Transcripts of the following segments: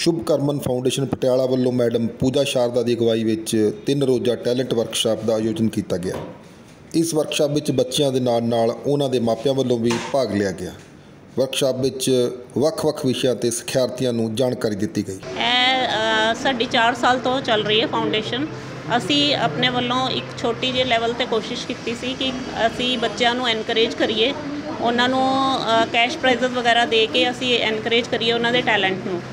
शुभ Karman foundation Patiala वालों madam पूजा शारदा की अगवाई में 3 रोज़ा टैलेंट वर्कशाप का आयोजन किया गया। इस वर्कशाप में बच्चों के नाल उन्हां दे मापियां वालों भी भाग लिया गया। वर्कशाप में ਵੱਖ-ਵੱਖ विषयों ते सिखियार्थियों को जानकारी दी गई। साडी 4 साल तो चल रही है फाउंडेशन। असी अपने वालों एक छोटी जी लैवल ते कोशिश की सी कि असी बच्चों को एनकरेज करिए, उन्होंने कैश प्राइज़ वगैरह दे के असी एनकरेज करिए उन्होंने टैलेंट नूं।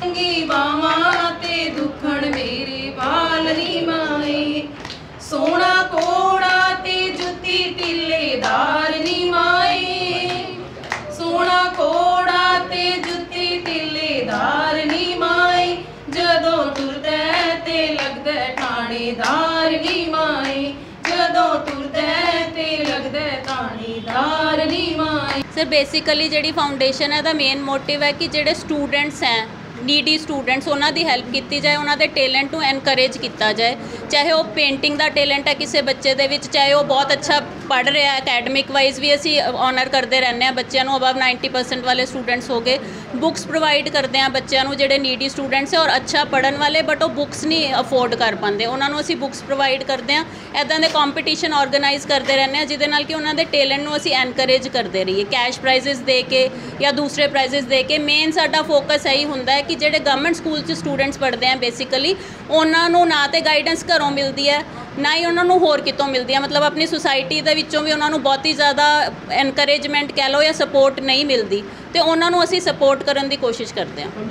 सोना कोड़ा ते जुत्ती टिल्लेदार नी माए, सोना कोड़ा ते जुत्ती टिल्लेदार नी माए, जदों तुरदे ते लगदे ठाणेदार नी माए, जदों तुरदे ते लगदे ठाणेदार नी माए। सर बेसिकली जिहड़ी फाउंडेशन है दा मेन मोटिव है कि जिहड़े स्टूडेंट्स हैं नीडी स्टूडेंट्स उन्हां दी हेल्प की जाए, उन्हां दे टैलेंट नूं एनकरेज किया जाए। चाहे वो पेंटिंग का टैलेंट है किसी बच्चे दे विच, चाहे वो बहुत अच्छा पढ़ रहा है, अकैडमिक वाइज भी असी ऑनर करते रहने हैं बच्चों को। अबव 90% वाले स्टूडेंट्स हो गए। बुक्स प्रोवाइड करते हैं बच्चों को जिहड़े नीडी स्टूडेंट्स है और अच्छा पढ़न वाले बट वो बुक्स नहीं अफोर्ड कर पाते, उन्होंने असी बुक्स प्रोवाइड करते हैं। इदां दे कॉम्पीटिशन ऑर्गेनाइज करते रहने हैं जिहदे नाल कि उन्हां दे टैलेंट नूं असी एनकरेज करते रहिए, कैश प्राइजेस दे के या दूसरे प्राइजेस दे के। मेन साडा फोकस यही हुंदा है कि जिहड़े गवर्नमेंट स्कूल च स्टूडेंट्स पढ़ते हैं बेसिकली उन्होंने ना तो गाइडेंस घरों मिलती है ना ही उन्होंने होर कितों मिलती है, मतलब अपनी सोसाइटी दे विचों भी उन्होंने बहुत ही ज़्यादा एनकरेजमेंट कह लो या सपोर्ट नहीं मिलती, तो उन्होंने असी सपोर्ट करने की कोशिश करते हैं।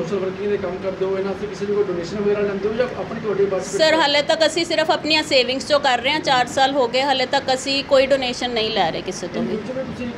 सर हाले तक असी सिर्फ अपनी सेविंग्स जो कर रहे हैं, 4 साल हो गए, हाले तक असी कोई डोनेशन नहीं लै रहे किसी तो भी।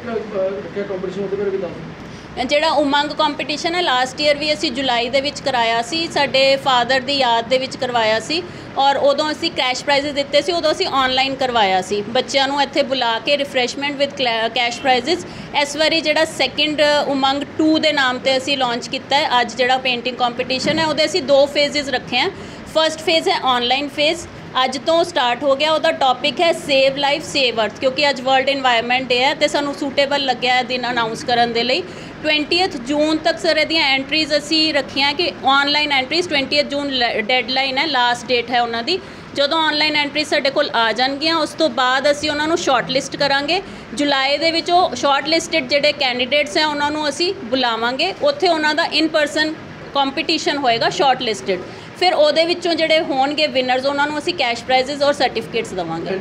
ਜਿਹੜਾ उमंग कॉम्पीटिशन है लास्ट ईयर भी असी जुलाई दे विच कराया सी, साडे फादर दी याद दे विच करवाया सी और उदों असी कैश प्राइजेस दिते सी, उदों असी ऑनलाइन करवाया सी। बच्चों को इत्थे बुला के रिफ्रैशमेंट विद कैश प्राइजेस। इस बारी जिहड़ा सैकेंड उमंग 2 दे नाम ते असी लॉन्च किया है। अज जिहड़ा पेंटिंग कॉम्पीटिशन है उहदे असी 2 फेजेस रखे हैं। फर्स्ट फेज़ है ऑनलाइन फेज़, अज तो स्टार्ट हो गया। उसका टॉपिक है सेव लाइफ सेव अर्थ, क्योंकि अज वर्ल्ड इन्वायरमेंट डे है तो सानू सूटेबल लग्या है दिन अनाउंस करने के लिए। 20 जून तक सर ये एंट्रीज असी रखियां कि ऑनलाइन एंट्रीज 20 जून डेडलाइन है, लास्ट डेट है उन्होंने। जो ऑनलाइन एंट्रीज साडे कोल आ जाएगियां उस तो बाद असी उन्होंने शॉर्ट लिस्ट करांगे। जुलाई दे विच शॉर्ट लिस्टेड जिहड़े कैंडीडेट्स हैं उन्होंने असी बुलावांगे, उत्थे उन्हां दा इन पर्सन कॉम्पीटिशन होएगा शॉर्ट लिस्टेड। फिर ਉਹਦੇ ਵਿੱਚੋਂ ਜਿਹੜੇ ਹੋਣਗੇ ਵਿਨਰਸ ਉਹਨਾਂ ਨੂੰ ਅਸੀਂ ਕੈਸ਼ ਪ੍ਰਾਈਜ਼ਸ ਔਰ ਸਰਟੀਫਿਕੇਟਸ ਦੇਵਾਂਗੇ।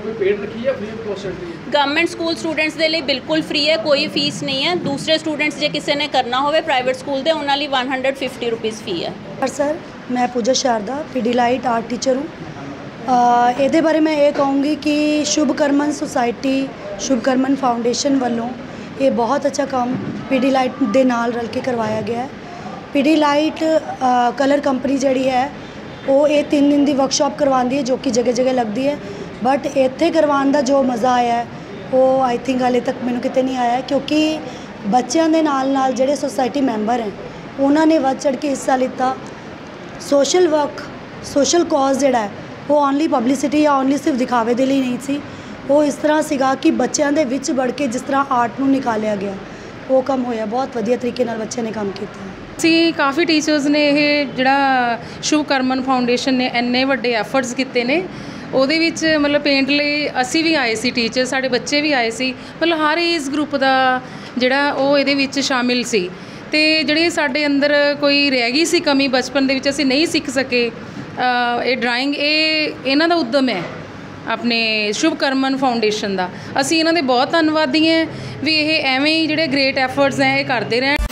ਗਵਰਨਮੈਂਟ ਸਕੂਲ ਸਟੂਡੈਂਟਸ ਦੇ ਲਈ ਬਿਲਕੁਲ ਫ੍ਰੀ ਹੈ, ਕੋਈ ਫੀਸ ਨਹੀਂ ਹੈ। ਦੂਸਰੇ ਸਟੂਡੈਂਟਸ ਜੇ ਕਿਸੇ ਨੇ ਕਰਨਾ ਹੋਵੇ ਪ੍ਰਾਈਵੇਟ ਸਕੂਲ ਦੇ ਉਹਨਾਂ ਲਈ 150 ਰੁਪੀਸ ਫੀ ਹੈ। सर मैं पूजा शारदा पीडीलाइट आर्ट टीचर हूँ। ये बारे मैं ये कहूँगी कि शुभ करमन सोसाइटी शुभ करमन फाउंडेशन वालों ये बहुत अच्छा काम पीडीलाइट दे नाल रल के करवाया गया है। पीडीलाइट कलर कंपनी जी है वो ये 3 दिन की वर्कशॉप करवाती है जो कि जगह जगह लगती है, बट इत्थे करवाने का जो मज़ा आया है वो आई थिंक हाले तक मैनू किते नहीं आया, क्योंकि बच्चों के नाल जिहड़े सोसाइटी मैंबर हैं उन्होंने वध चढ़ के हिस्सा लिता। सोशल वर्क सोशल कॉज जिहड़ा है वो ओनली पब्लिसिटी या ओनली सिर्फ दिखावे के लिए नहीं सी, वो इस तरह सीगा कि बच्चों के विच बढ़ के जिस तरह आर्ट नूं निकालिया गया वो काम होया। बहुत वधिया तरीके नाल बच्चे ने काम किया। ਅਸੀਂ ਕਾफ़ी टीचर्स ने ये ਜਿਹੜਾ शुभ करमन फाउंडेशन ने ਇੰਨੇ ਵੱਡੇ ਐਫਰਟਸ ਕੀਤੇ ਨੇ, ਉਹਦੇ ਵਿੱਚ ਮਤਲਬ ਪੇਂਟ ਲਈ ਅਸੀਂ ਵੀ ਆਏ ਸੀ, ਟੀਚਰ ਸਾਡੇ ਬੱਚੇ ਵੀ ਆਏ ਸੀ, ਮਤਲਬ ਹਰ ਏਜ ਗਰੁੱਪ ਦਾ ਜਿਹੜਾ ਉਹ ਇਹਦੇ ਵਿੱਚ ਸ਼ਾਮਿਲ ਸੀ। ਤੇ ਜਿਹੜੇ ਸਾਡੇ ਅੰਦਰ ਕੋਈ ਰਹਿ ਗਈ ਸੀ ਕਮੀ ਬਚਪਨ ਦੇ ਵਿੱਚ ਅਸੀਂ ਨਹੀਂ ਸਿੱਖ ਸਕੇ ਇਹ ਡਰਾਇੰਗ, ਇਹ ਇਹਨਾਂ ਦਾ ਉਦਮ ਹੈ ਆਪਣੇ शुभ करमन फाउंडेशन ਦਾ। ਅਸੀਂ ਇਹਨਾਂ ਦੇ ਬਹੁਤ ਧੰਨਵਾਦੀ ਹਾਂ ਵੀ ਇਹ ਐਵੇਂ ਹੀ ਜਿਹੜੇ ਗ੍ਰੇਟ ਐਫਰਟਸ ਹੈ ਇਹ ਕਰਦੇ ਰਹਿਣ।